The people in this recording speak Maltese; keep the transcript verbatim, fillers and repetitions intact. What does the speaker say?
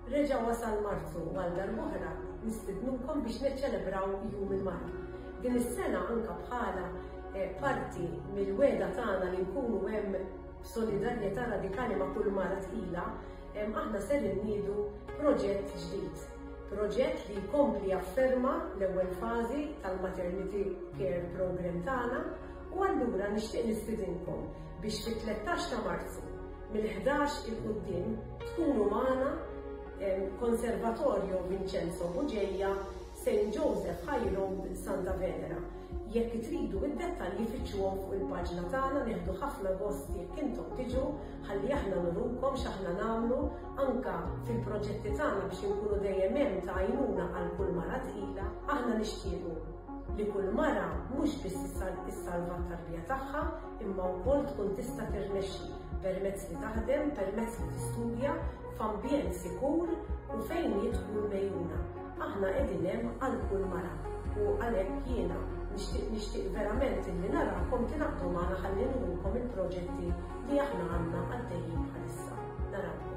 Reġa' wasal Marzu għal darb'oħra nistidnukom biex niċċelebraw Jum il-Mara. Din is-sena anke bħala parti mill-weda tagħna li nkunu hemm solidarjetà radikali ma' kull mara tqila, aħna ser inniedu proġett ġdid. Proġett li jkompli jafferma l-ewwel fażi tal-Maternity Care Program tagħna u allura nixtieq nistidinkom biex fit-tlettax ta' Marzu mill-ħdax il-quddiem tkunu magħna Konservatorju Vincenzo Buġeja, Saint Joseph High Road, Santa Venera. Jekk tridu id-dettalji fittxuhom fuq il-paġna tagħna, nieħdu ħafna gosti jekk intom tiġu ħalli aħna nurukom x'aħna nagħmlu anke fil-proġetti tagħna biex inkunu dejjem hemm ta' għajnuna għal kull mara tqila. Aħna nixtiequ li kull mara mhux biss issalva t-tarbija tagħha, imma wkoll tkun tista' tirnexxi permezz li taħdem, permezz li tistudja f'ambjent sikur u fejn jidħlu mejjuna. Aħna qegħdin hemm għal kull mara u għalhekk jiena nixtieq nixtieq verament illi narakom tingħaqdu magħna ħalli nurulkom il-proġetti li aħna għandna għaddejjin bħalissa. Narawkom.